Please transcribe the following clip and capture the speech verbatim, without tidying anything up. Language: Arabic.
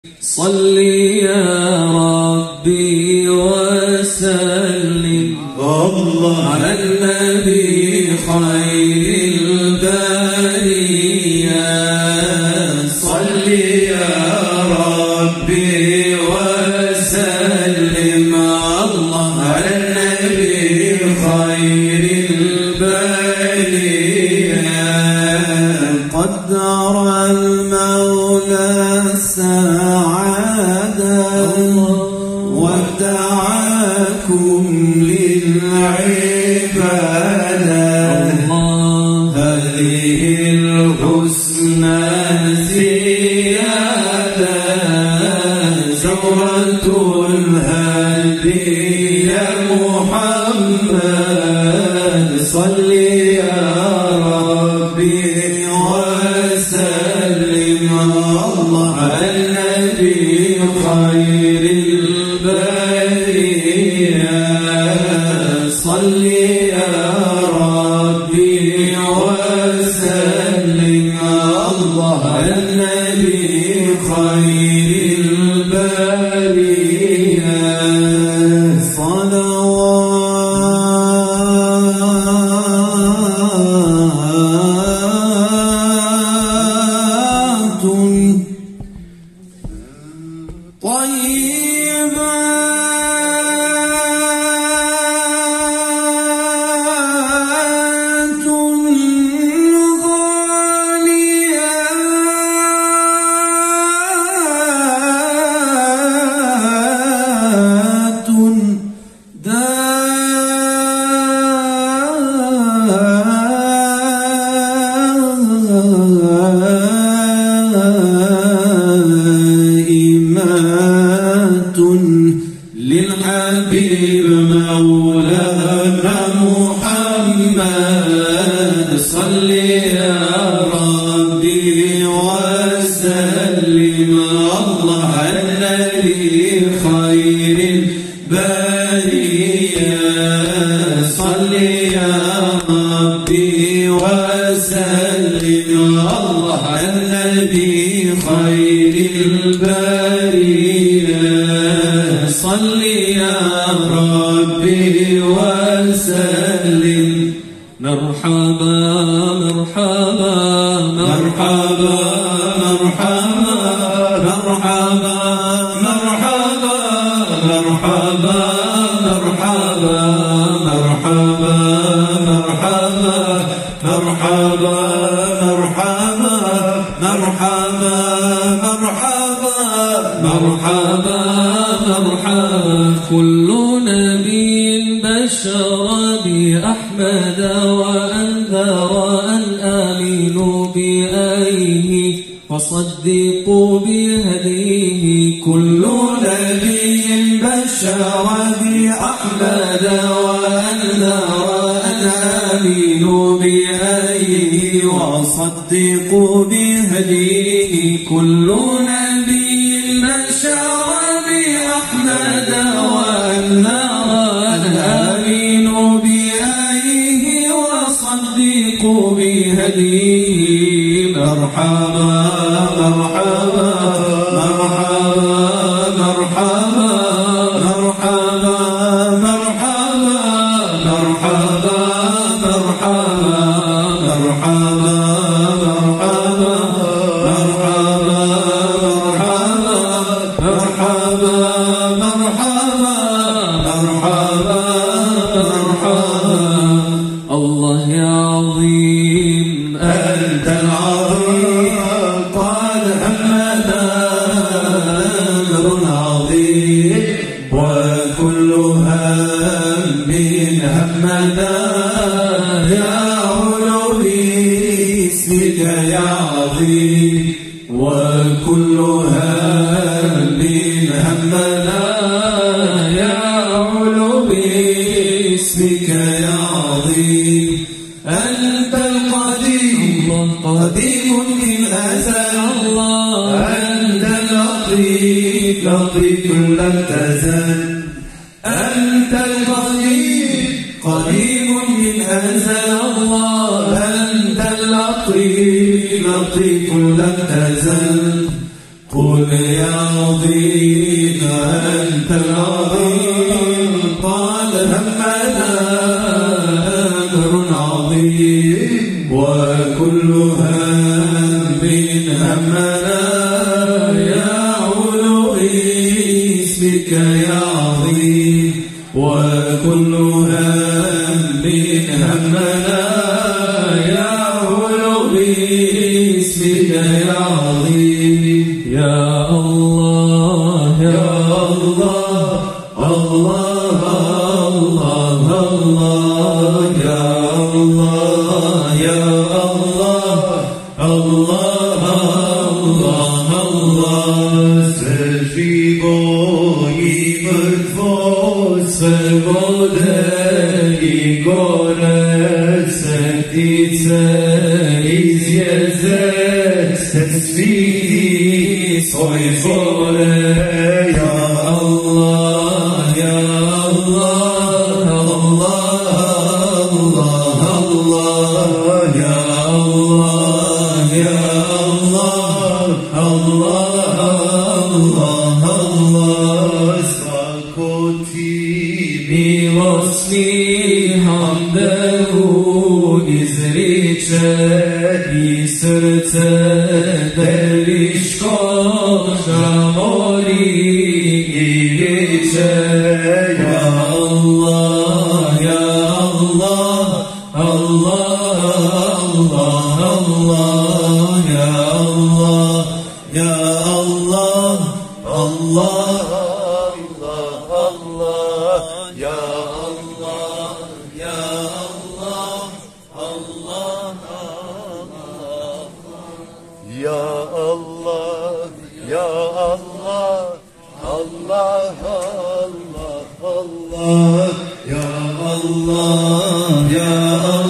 صل يا ربي وسلم الله على النبي خير البرية. صل يا ربي وسلم الله على النبي خير البرية. قدر المولى السعادة ودعاكم للعبادة. هذه الحسنى زيادة زورة الهدي يا محمد. صل يا ربي وسلم الله على النبي خير البرية. صل يا ربي وسلم الله على النبي خير البرية. صلوات طيبة للحبيب مولانا محمد. صل يا ربي وسلم الله على النبي خير البرية. صل يا ربي وسلم الله على النبي خير البرية. صل يا ربي وسلم. مرحبا مرحبا مرحبا مرحبا مرحبا مرحبا مرحبا مرحبا مرحبا مرحبا مرحبا مرحبا مرحبا مرحبا مرحبا مرحبا. كل نبي بشر بأحمد وأنذر أن آمنوا بآيه وصدقوا بهديه. كل نبي بشر بأحمد وأنذر أن آمنوا بآيه وصدقوا بهديه. كل نبي بشر بأحمد وأنذر أن آمنوا بآيه وصدقوا بهديه. مرحبا مرحبا مرحبا مرحبا مرحبا مرحبا مرحبا مرحبا مرحبا مرحبا مرحبا مرحبا مرحبا مرحبا مرحبا. الله يا عظيم أنت العظيم. قد همنا أمر عظيم وكل هم همنا يعلو باسمك يا عظيم. وكل هم همنا يعلو باسمك يا عظيم. أنت القديم قديم من أزل. أنت اللطيف لطيف لم تزل. أنت القديم قديم من أزل. أنت اللطيف لطيف لم تزل. قل يا عظيم أنت العظيم قال همنا أمر عظيم وكل هم همنا يعول اسمك يا عظيم وكل هم همنا يعول اسمك يا عظيم يا الله يا الله الله الله الله يا الله يا الله الله الله الله Sergivojimet vos vode I gore srtice iz jezek se sviti svoj vole Ja Allah, Ja Allah, Allah, Allah, Allah Ja Allah, Ja Allah, Allah, Allah, Allah Svako ti milosni hamdehu izriče I srce derviško žamori I viče Ja Allah, Ja Allah, Allah, Allah, Allah Ja Allah, Ja Allah, Allah, Allah, Allah Ya Allah, Ya Allah, Allah, Allah Ya Allah, Ya Allah, Allah, Allah, Allah Ya Allah, Ya Allah